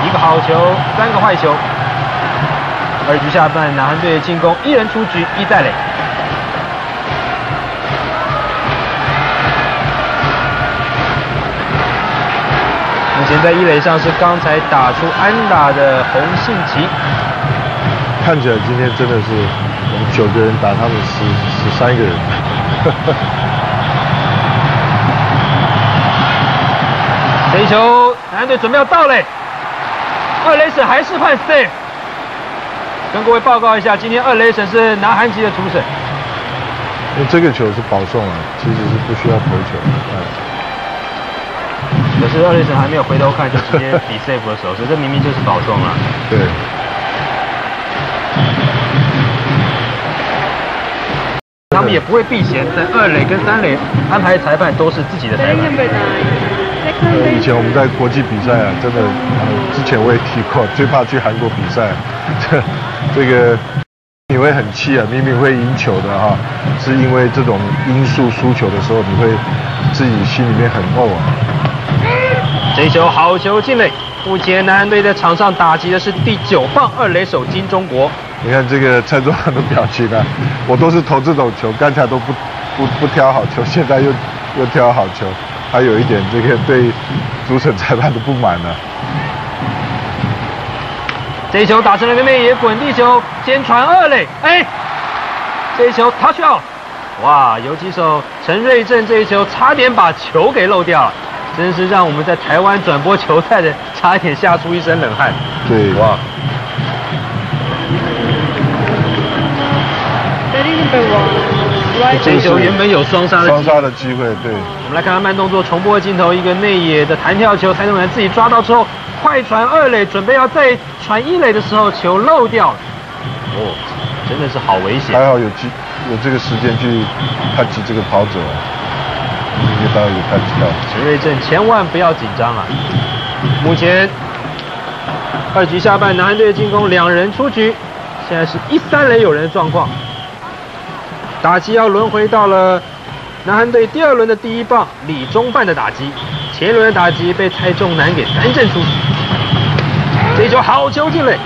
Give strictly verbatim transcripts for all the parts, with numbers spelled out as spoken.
一个好球，三个坏球。二局下半，南韩队进攻一人出局，一带垒。目前在一垒上是刚才打出安打的洪信奇。 看起来今天真的是我们九个人打他们十十三个人。 这一球，南韩队准备要到垒，二垒审还是判 safe。跟各位报告一下，今天二垒审是南韩籍的主审。 因为这个球是保送啊，其实是不需要投球。嗯。 可是二垒审还没有回头看，就直接比 safe 的手势，这明明就是保送了。 对。 他们也不会避嫌，在二垒跟三垒安排裁判都是自己的裁判。 呃，以前我们在国际比赛啊，真的，呃、之前我也提过，最怕去韩国比赛，这这个你会很气啊，明明会赢球的哈、啊，是因为这种因素输球的时候，你会自己心里面很怄啊。 这一球好球进垒，目前南韩队在场上打击的是第九棒二垒手金钟国。 你看这个蔡宗翰的表情啊，我都是投这种球，刚才都不不不挑好球，现在又又挑好球，还有一点这个对主审裁判的不满呢、啊。 这一球打成了个内野滚地球，先传二垒，哎，这一球 touch out， 哇，游击手陈瑞正这一球差点把球给漏掉了，真是让我们在台湾转播球赛的差一点吓出一身冷汗。 对，哇。 这一球原本有双杀的双杀的机会，对。 我们来看看慢动作重播镜头，一个内野的弹跳球，蔡宗翰自己抓到之后，快传二垒，准备要再传一垒的时候，球漏掉了。哦，真的是好危险。 还好有机有这个时间去看击这个跑者，因为当然有看击到。 陈瑞正千万不要紧张啊！目前二局下半，南韩队的进攻两人出局，现在是一三垒有人的状况。打击要轮回到了南韩队第二轮的第一棒李钟范的打击，前一轮的打击被蔡仲南给三振出局。这一球好球进垒。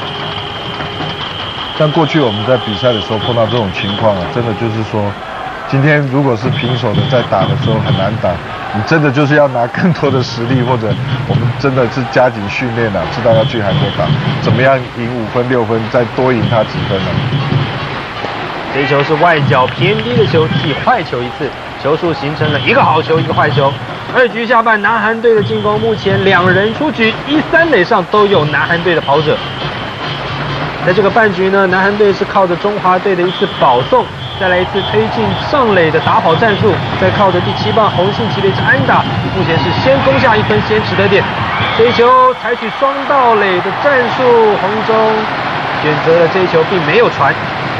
像过去我们在比赛的时候碰到这种情况啊，真的就是说，今天如果是平手的在打的时候很难打，你真的就是要拿更多的实力，或者我们真的是加紧训练啊，知道要去韩国打，怎么样赢五分六分，再多赢他几分呢、啊？ 这一球是外角偏低的球，替坏球一次，球数形成了一个好球，一个坏球。二局下半，南韩队的进攻目前两人出局，一三垒上都有南韩队的跑者。在这个半局呢，南韩队是靠着中华队的一次保送，再来一次推进上垒的打跑战术，再靠着第七棒洪信奇的一支安打，目前是先攻下一分，先取得点。这一球采取双盗垒的战术，洪一中选择了这一球并没有传。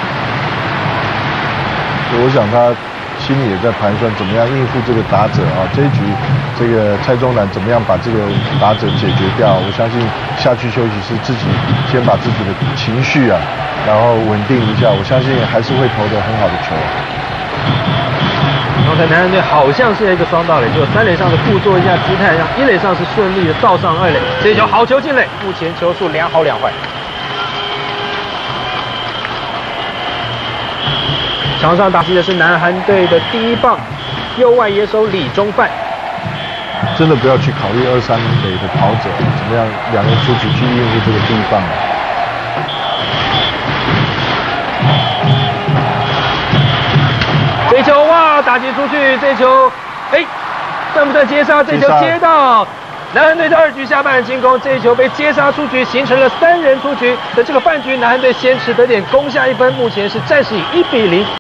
我想他心里也在盘算怎么样应付这个打者啊，这一局这个蔡宗南怎么样把这个打者解决掉？我相信下去休息室自己先把自己的情绪啊，然后稳定一下，我相信还是会投得很好的球。 刚才南韩队好像是一个双盗垒，就三垒上的故作一下姿态，让一垒上是顺利的倒上二垒。这一球好球进垒，目前球数两好两坏。场上打击的是南韩队的第一棒右外野手李钟范。 真的不要去考虑二三垒的跑者怎么样，两人出局去应付这个第一棒。 这球哇，打击出去，这球，哎，算不算接杀？这球接到。南韩队的二局下半进攻，这一球被接杀出局，形成了三人出局。在这个半局，南韩队先取得点攻下一分，目前是暂时以一比零。